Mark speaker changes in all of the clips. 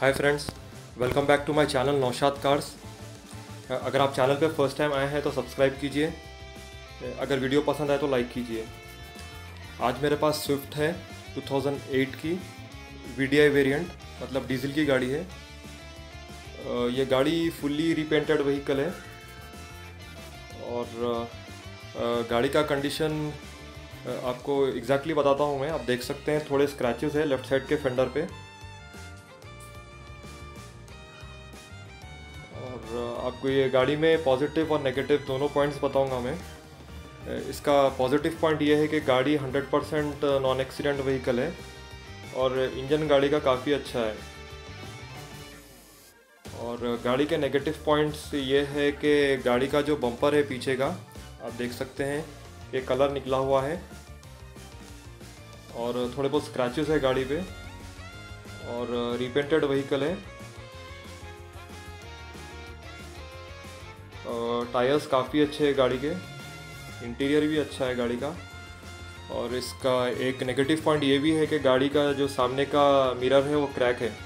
Speaker 1: Hi friends, welcome back to my channel Naushad cars. अगर आप channel पे फर्स्ट टाइम आए हैं तो सब्सक्राइब कीजिए। अगर वीडियो पसंद आए तो लाइक कीजिए। आज मेरे पास स्विफ्ट है 2008 की VDI वेरिएंट, मतलब डीजल की गाड़ी है। ये गाड़ी फुल्ली रिपेंटेड व्हीकल है और गाड़ी का कंडीशन आपको एग्जैक्टली बताता हूँ मैं। आप देख सकते हैं थोड़े स्क्रैचेस है लेफ़्ट साइड के फेंडर पे। और आपको ये गाड़ी में पॉजिटिव और नेगेटिव दोनों पॉइंट्स बताऊंगा मैं। इसका पॉजिटिव पॉइंट ये है कि गाड़ी 100% नॉन एक्सीडेंट व्हीकल है और इंजन गाड़ी का काफ़ी अच्छा है। और गाड़ी के नेगेटिव पॉइंट्स ये है कि गाड़ी का जो बम्पर है पीछे का, आप देख सकते हैं कि कलर निकला हुआ है और थोड़े बहुत स्क्रैचेस है गाड़ी पे और रिपेंटेड व्हीकल है। टायर्स काफ़ी अच्छे हैं गाड़ी के, इंटीरियर भी अच्छा है गाड़ी का। और इसका एक नेगेटिव पॉइंट ये भी है कि गाड़ी का जो सामने का मिरर है वो क्रैक है,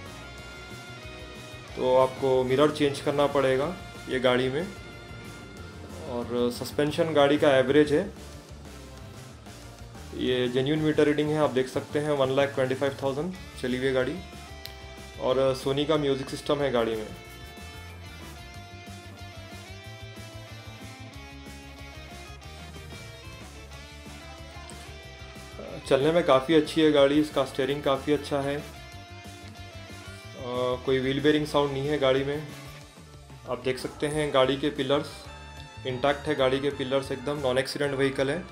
Speaker 1: तो आपको मिरर चेंज करना पड़ेगा ये गाड़ी में। और सस्पेंशन गाड़ी का एवरेज है, ये जेन्युइन मीटर रीडिंग है, आप देख सकते हैं 1,25,000 चली हुई गाड़ी। और सोनी का म्यूज़िक सिस्टम है गाड़ी में। चलने में काफ़ी अच्छी है गाड़ी, इसका स्टीयरिंग काफ़ी अच्छा है। कोई व्हील बेरिंग साउंड नहीं है गाड़ी में। आप देख सकते हैं गाड़ी के पिलर्स इंटैक्ट है, गाड़ी के पिलर्स एकदम नॉन एक्सीडेंट व्हीकल है।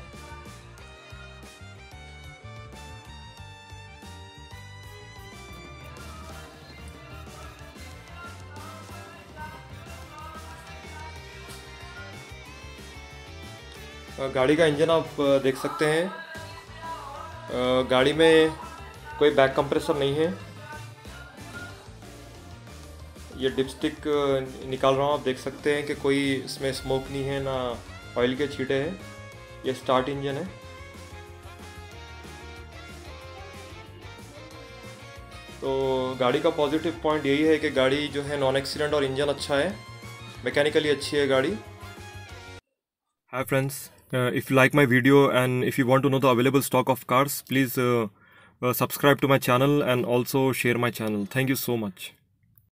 Speaker 1: गाड़ी का इंजन आप देख सकते हैं। गाड़ी में कोई बैक कंप्रेसर नहीं है। ये डिपस्टिक निकाल रहा हूँ, आप देख सकते हैं कि कोई इसमें स्मोक नहीं है, ना ऑयल के छींटे हैं। ये स्टार्ट इंजन है। तो गाड़ी का पॉजिटिव पॉइंट यही है कि गाड़ी जो है नॉन एक्सीडेंट और इंजन अच्छा है, मैकेनिकली अच्छी है गाड़ी। Hi friends, if you like my video and if you want to know the available stock of cars, please subscribe to my channel and also share my channel. Thank you so much.